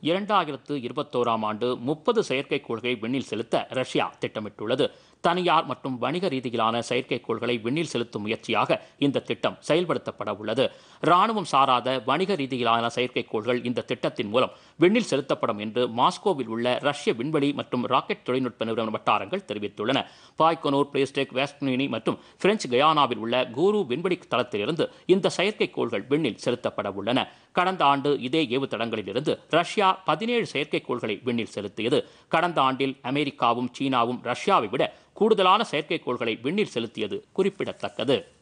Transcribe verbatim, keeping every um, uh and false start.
இரண்டாயிரத்து இருபத்தோராம் ஆண்டு முப்பது செயற்கைக்கோள்களை விண்ணில் செலுத்த ரஷ்யா திட்டமிட்டுள்ளது. தனியார் மற்றும் வணிக ரீதியிலான செயற்கைக்கோள்களை விண்ணில் செலுத்தும் முயற்சியாக இந்த திட்டம் செயல்படுத்தப்பட உள்ளது. ராணுவம் சாராத வணிக ரீதியிலான செயற்கைக்கோள்கள் இந்த திட்டத்தின் மூலம் விண்ணில் செலுத்தப்படும் என்று மாஸ்கோவில் உள்ள ரஷ்ய விண்வெளி மற்றும் ராக்கெட் தொழில்நுட்ப நிறுவன வட்டாரங்கள் தெரிவித்துள்ளன. பாய்கனூர், பிளேஸ்டெக், வெஸ்ட்னினி மற்றும் பிரெஞ்சு கயானாவில் உள்ள கூரு விண்வெளி தளத்திலிருந்து இந்த செயற்கைக்கோள்கள் விண்ணில் செலுத்தப்பட உள்ளன. கடந்த ஆண்டு இதே ஏவுதளங்களில் இருந்து ரஷ்யா பதினேழு செயற்கைக்கோள்களை விண்ணில் செலுத்தியது. கடந்த ஆண்டில் அமெரிக்காவும் சீனாவும் ரஷ்யாவை விட கூடுதலான செயற்கைக்கோள்களை விண்ணில் செலுத்தியது குறிப்பிடத்தக்கது.